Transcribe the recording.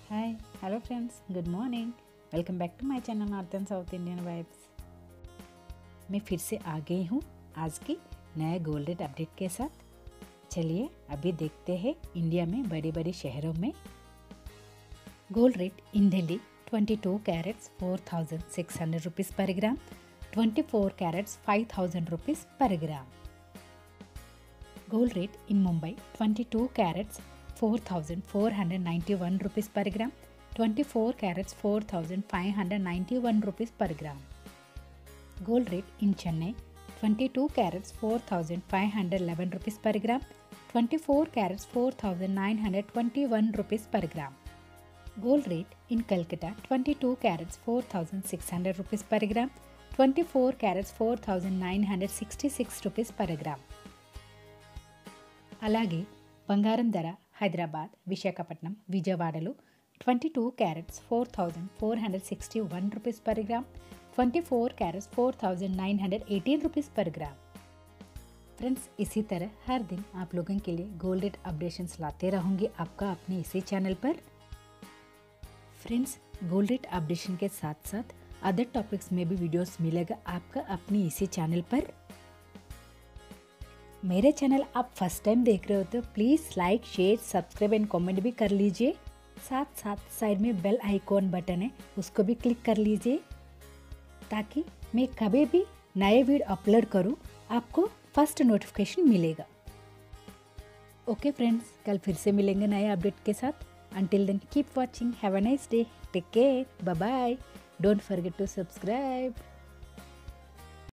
Hi hello friends, good morning. Welcome back to my channel north and south Indian vibes. मैं फिर से आ गई हूँ आज की नए गोल्ड रेट अपडेट के साथ। चलिए अभी देखते हैं इंडिया में बड़े बड़े शहरों में gold rate in Delhi 22 carats 4,600 rupees per gram, 24 carats 5,000 rupees per gram. Gold rate in Mumbai 22 carats 4,491 rupees per gram, 24 carats 4,591 rupees per gram. Gold rate in Chennai 22 carats 4,511 rupees per gram, 24 carats 4,921 rupees per gram. Gold rate in Calcutta 22 carats 4,600 rupees per gram, 24 carats 4,966 rupees per gram. అలాగే బంగారం ధర హైదరాబాద్, విశాఖపట్నం, విజయవాడలో 22 carrots 4,461 rupees per gram, 24 crates 4,918 rupees per ग्राम। Friends, इसी तरह हर दिन आप लोगों के लिए गोल्ड रेट अपडेशंस लाते रहूँगी आपका अपने इसी चैनल पर। फ्रेंड्स, गोल्ड रेट अपडेशन के साथ साथ अदर टॉपिक्स में भी वीडियोस मिलेगा आपका अपनी इसी चैनल पर। मेरे चैनल आप फर्स्ट टाइम देख रहे हो तो please like, share, subscribe and comment भी कर लीजिए। साथ साथ साइड में बेल आइकॉन बटन है, उसको भी क्लिक कर लीजिए ताकि मैं कभी भी नए वीडियो अपलोड करूं आपको फर्स्ट नोटिफिकेशन मिलेगा। ओके फ्रेंड्स, कल फिर से मिलेंगे नए अपडेट के साथ। Until then keep watching, have a nice day, take care, bye bye, don't forget to subscribe.